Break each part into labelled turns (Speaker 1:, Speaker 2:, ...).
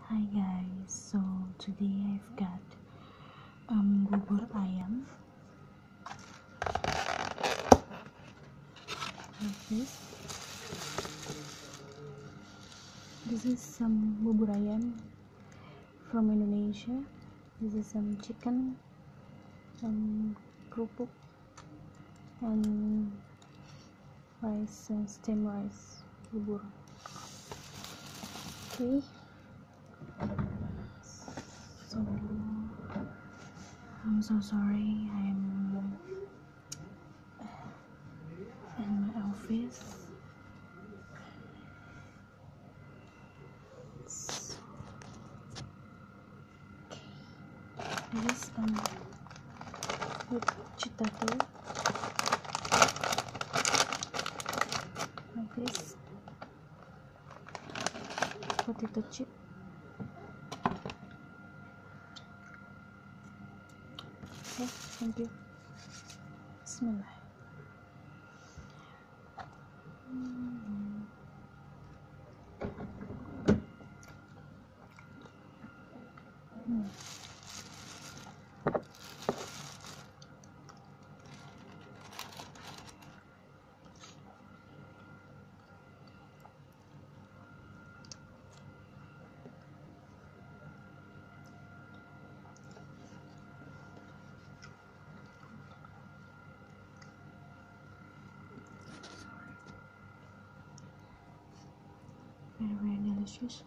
Speaker 1: Hi guys, so today I've got bubur ayam like this. This is some bubur ayam from Indonesia. This is some chicken, kerupuk, and rice, steamed rice bubur. Okay, so I'm so sorry I'm in my office. This is with chitato like this, potato chip. Okay, thank you. Bismillah. Very delicious.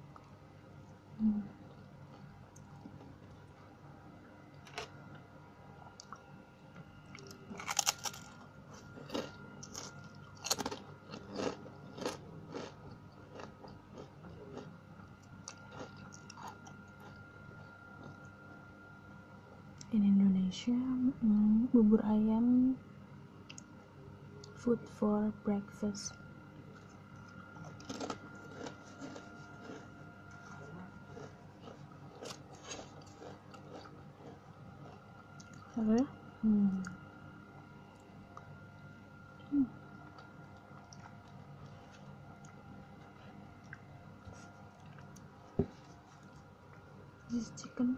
Speaker 1: In Indonesia, bubur ayam food for breakfast. Okay. This is chicken.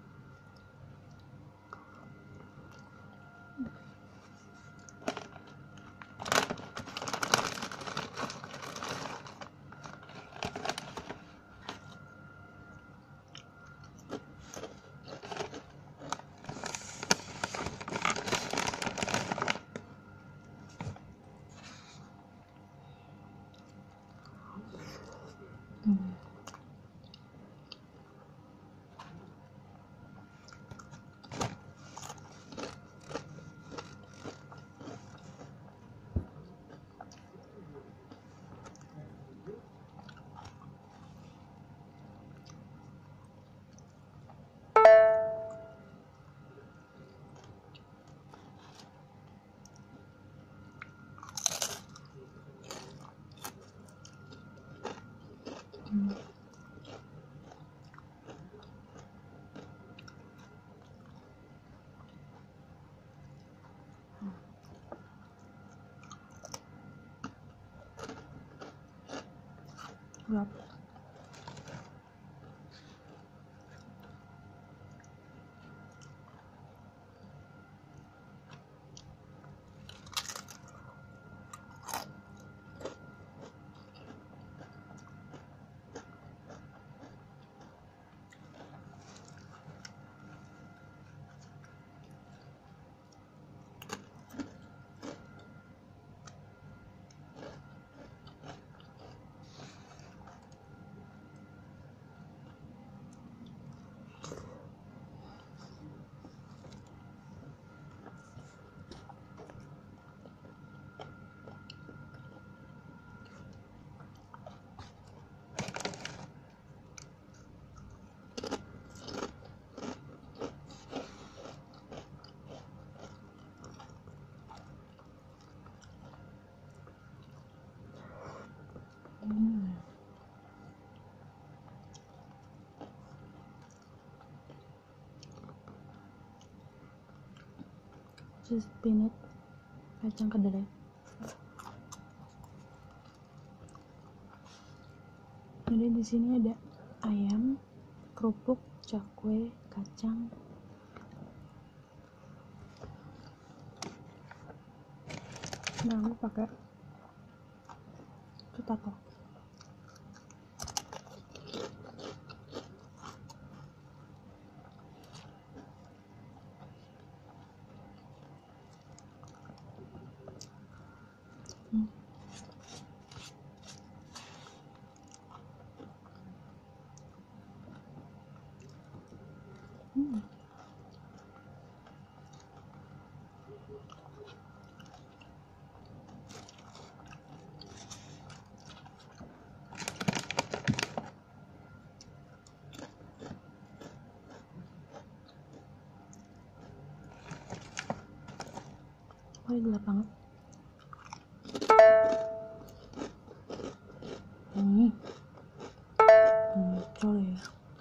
Speaker 1: Wrap. Just peanut, kacang kedelai. Jadi di sini ada ayam, kerupuk, cakwe, kacang. Nah, aku pakai tato. Wah, gelap banget. Muncul ya.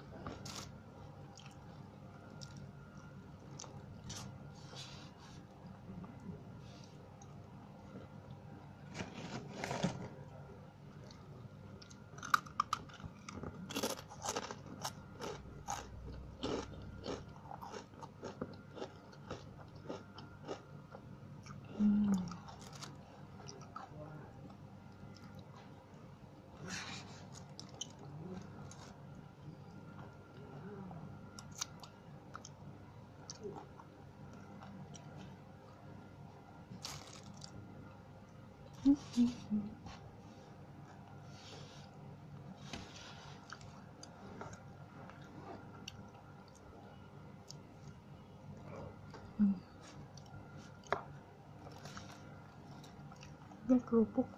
Speaker 1: Ini kerupuk.